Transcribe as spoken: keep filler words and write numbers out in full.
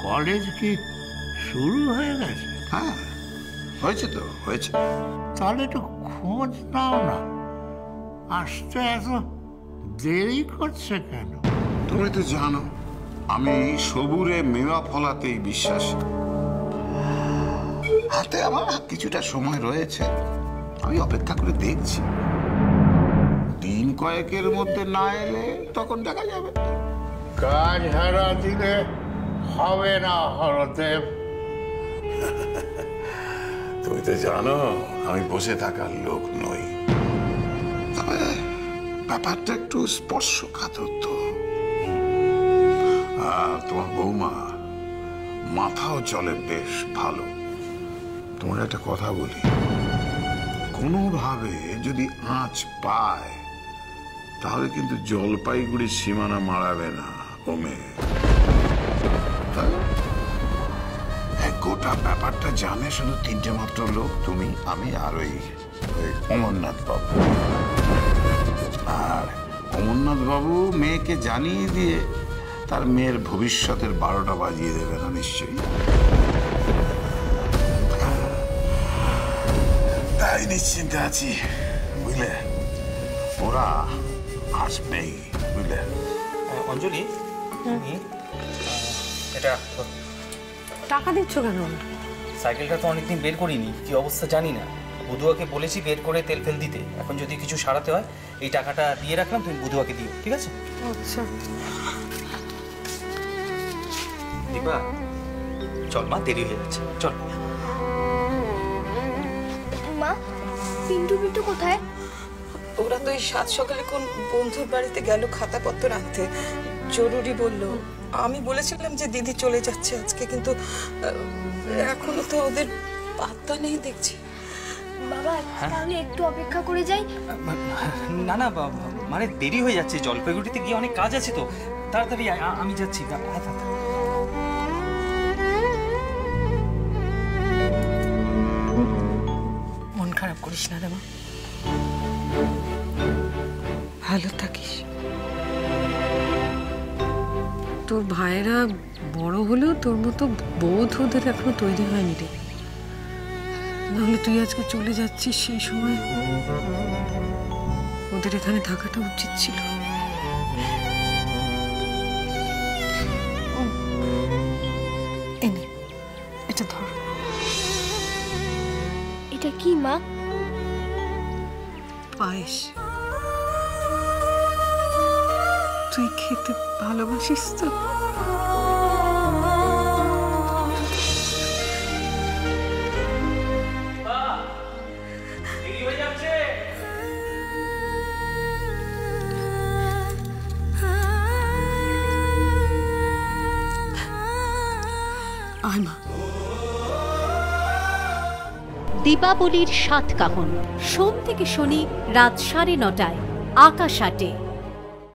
College কি শুরু হয়ে গেছে? হ্যাঁ হয়েছে তো, হয়েছে। তাহলে একটু খোঁজ নাও না, আসতে এত দেরি করছে কেন? তুমি তো জানো আমি সবুরে মেওয়া ফলাতেই বিশ্বাসী। হাতে আমার কিছুটা সময় রয়েছে, আমি অপেক্ষা করে দেখছি। দিন কয়েকের মধ্যে না এলে তখন দেখা যাবে। কাজ হারা দিলে হবে না হরদেব। তুমি তো জানো আমি বসে থাকার লোক নই। তবে ব্যাপারটা একটু স্পর্শকাতর তো। আর তোমার বৌমা মাথাও চলে বেশ ভালো। তোমার একটা কথা বলি, কোনোভাবে যদি আঁচ পায় তাহলে কিন্তু জলপাইগুড়ির সীমানা মারাবে না ওমে। গোটা ব্যাপারটা জানে শুধু তিনটে মাত্র লোক, তুমি, আমি আর ওই অমরনাথ বাবু। আর অমরনাথ বাবু মেয়েকে জানিয়ে দিয়ে তার মেয়ের ভবিষ্যতের বারোটা বাজিয়ে দেবে না নিশ্চয়ই। তাই নিশ্চিন্তে আছি, বুঝলে। ওরা আসবেই, বুঝলে। অঞ্জলি, এটা টাকা দিচ্ছ কেন? সাইকেলটা তো অনেকদিন বের করিনি, কি অবস্থা জানি না। বুধুয়াকে বলেছি বের করে তেল ফেল দিতে, এখন যদি কিছু সারাতে হয় এই টাকাটা দিয়ে রাখলাম, তুমি বুধুয়াকে দিও, ঠিক আছে? আচ্ছা। দীপা চল মা, দেরি হয়ে যাচ্ছে, চল। মা, পিন্টু পিন্টু কোথায়? ওরা তো এই সাত সকালে কোন বন্ধুর বাড়িতে গেল খাতাপত্র আনতে, জরুরি বললো। আমি বলেছিলাম যে দিদি চলে যাচ্ছে আজকে, কিন্তু এখনো তো ওদের পাত্তা নেই দেখছি। বাবা তাহলে একটু অপেক্ষা করে যাই। না না মানে দেরি হয়ে যাচ্ছে, জলপাইগুড়িতে গিয়ে অনেক কাজ আছে তো, তাড়াতাড়ি আমি যাচ্ছি। মন খারাপ করিস না রে মা, ভালো থাকিস। তোর ভাইয়েরা বড় হলেও তোর মতো বোধ ওদের এখনো তৈরি হয়নি রে। নাহলে তুই আজকে চলে যাচ্ছিস, সেই সময় ওদের এখানে থাকাটা উচিত ছিল। এনে এটা ধর। এটা কি মা? পায়েস। তুই খেতে ভালোবাসিস তো? দীপাবলির সাতকাহন, সোম থেকে শনি রাত সাড়ে নটায় আকাশ আটে।